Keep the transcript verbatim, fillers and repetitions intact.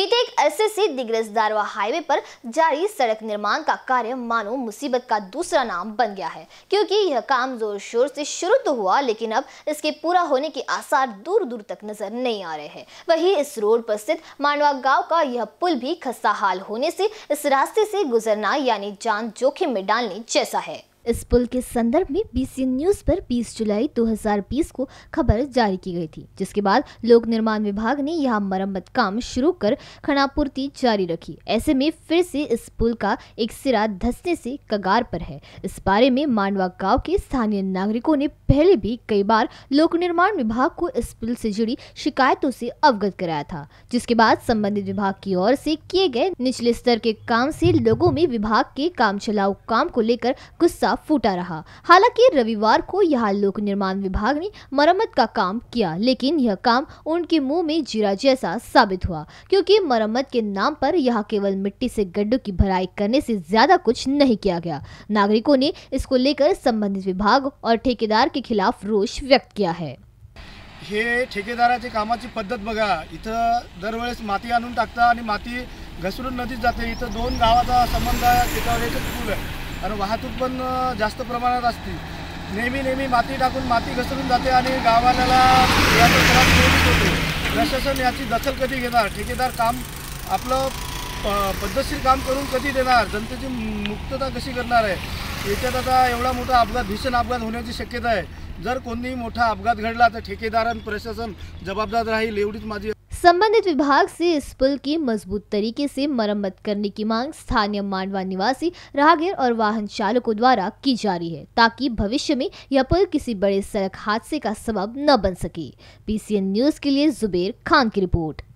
बीते एक अरसे से दिग्रस दारवा हाईवे पर जारी सड़क निर्माण का कार्य मानो मुसीबत का दूसरा नाम बन गया है, क्योंकि यह काम जोर शोर से शुरू तो हुआ, लेकिन अब इसके पूरा होने के आसार दूर दूर तक नजर नहीं आ रहे हैं। वहीं इस रोड पर स्थित मांडवा गांव का यह पुल भी खस्ता हाल होने से इस रास्ते से गुजरना यानी जान जोखिम में डालने जैसा है। इस पुल के संदर्भ में बीसीएन न्यूज पर बीस जुलाई दो हज़ार बीस को खबर जारी की गई थी, जिसके बाद लोक निर्माण विभाग ने यहां मरम्मत काम शुरू कर खनापूर्ति जारी रखी। ऐसे में फिर से इस पुल का एक सिरा धंसने से कगार पर है। इस बारे में मांडवा गांव के स्थानीय नागरिकों ने पहले भी कई बार लोक निर्माण विभाग को इस पुल से जुड़ी शिकायतों से अवगत कराया था, जिसके बाद संबंधित विभाग की ओर से किए गए निचले स्तर के काम से लोगों में विभाग के काम चलाऊ काम को लेकर गुस्सा फूटा रहा। हालांकि रविवार को यहां लोक निर्माण विभाग ने मरम्मत का काम किया, लेकिन यह काम उनके मुंह में जीरा जैसा साबित हुआ, क्योंकि मरम्मत के नाम पर यहां केवल मिट्टी से गड्ढों की भराई करने से ज्यादा कुछ नहीं किया गया। नागरिकों ने इसको लेकर संबंधित विभाग और ठेकेदार के खिलाफ रोष व्यक्त किया है। हे ठेकेदाराची कामाची पद्धत बघा, इथं दरवेळेस माती आणून टाकता आणि माती घसरून नदीत जाते। इथं दोन गावाचा संबंध आहे, त्याच्यावर एकच पूल आहे आणि वाहतूक पण जास्त प्रमाणात असते। नेहमी नेहमी माती टाकून माती घसरून जाते आणि गावाला याचा त्रास नेहमीच होतो। प्रशासन याची दखल कधी घेणार? ठेकेदार काम आपलं पद्धतशीर काम करून कधी देणार? जनतेची मुक्तता कशी करणार आहे? याच्यात आता एवढा मोठा अपघात, भीषण अपघात होण्याची शक्यता आहे। जर कोणीही मोठा अपघात घडला तर ठेकेदार आणि प्रशासन जबाबदार राहील, एवढीच माझी। संबंधित विभाग से इस पुल की मजबूत तरीके से मरम्मत करने की मांग स्थानीय मांडवा निवासी राहगीर और वाहन चालकों द्वारा की जा रही है, ताकि भविष्य में यह पुल किसी बड़े सड़क हादसे का सबब न बन सके। बीसीएन न्यूज के लिए जुबेर खान की रिपोर्ट।